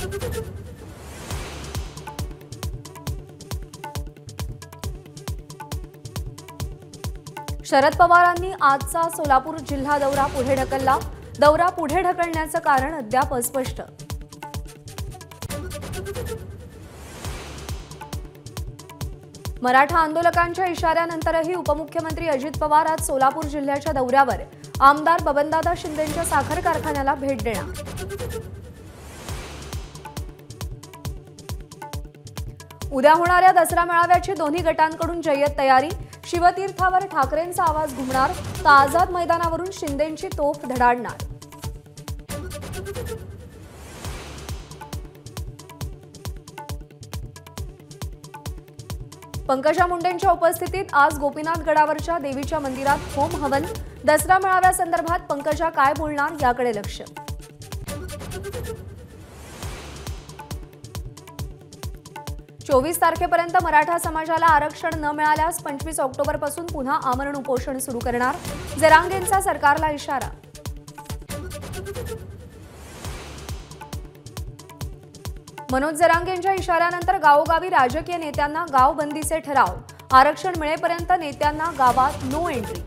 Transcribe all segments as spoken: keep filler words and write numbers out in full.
शरद पवारांनी आजचा सोलापूर जिल्हा दौरा पुढे ढकलला। दौरा पुढे ढकलण्याचं कारण अद्याप अस्पष्ट। मराठा आंदोलकांच्या इशाऱ्यानंतरही उपमुख्यमंत्री अजित पवार आज सोलापूर जिल्ह्याच्या दौऱ्यावर आमदार बबनदादा शिंदेंच्या साखर कारखान्याला भेट देणार। उद्या होणाऱ्या दसरा मेळाव्याची दोन्ही गटांकडून जय्यत तयारी। शिवतीर्थावर ठाकरेंचा आवाज घुमणार तर आझाद मैदानावरून शिंदेंची तोफ धडाडणार। पंकजा मुंडेंच्या उपस्थितीत आज गोपीनाथ गडावरच्या देवीच्या मंदिरात होम हवन। दसरा मेळाव्यासंदर्भात पंकजा काय बोलणार याकडे लक्ष। चोवीस तारखेपर्यंत मराठा समाजाला आरक्षण न मिळाल्यास पंचवीस ऑक्टोबर पासून पुन्हा आमरण उपोषण सुरू करणार। जरांगेंचा सरकारला इशारा। मनोज जरांगेंच्या इशाऱ्यानंतर गावोगावी राजकीय नेत्यांना गाव बंदीचे ठराव। आरक्षण मिळेपर्यंत नेत्यांना गावात no entry.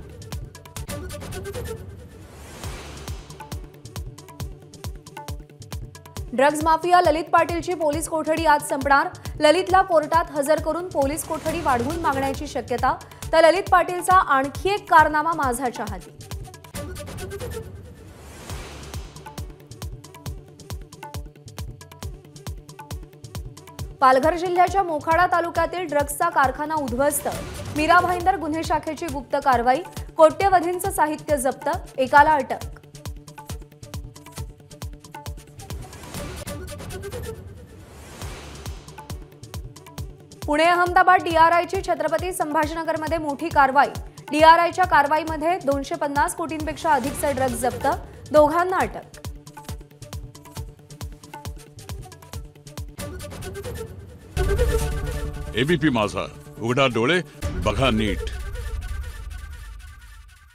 Drugs mafia Lalit पाटीलची पोलीस कोठडी आज संपणार। ललितला कोर्टात हजर करून पोलीस कोठडी वाढवून मागण्याची शक्यता। तर ललित पाटीलचा आणखी एक कारनामा माझाच्या हाती। पालघर जिल्ह्याच्या मोखाडा तालुक्यातील ड्रग्जचा कारखाना उद्ध्वस्त। मीरा भाईंदर गुन्हे शाखेची गुप्त कारवाई। कोट्यवधींचं साहित्य जप्त। एकाला अटक। पुणे अहमदाबाद डीआरआयची छत्रपती संभाजीनगरमध्ये मोठी कारवाई। डीआरआयच्या कारवाईमध्ये दोनशे पन्नास कोटींपेक्षा अधिकचे ड्रग्ज जप्त। दोघांना अटक। एबीपी माझा, उघडा डोळे बघा नीट।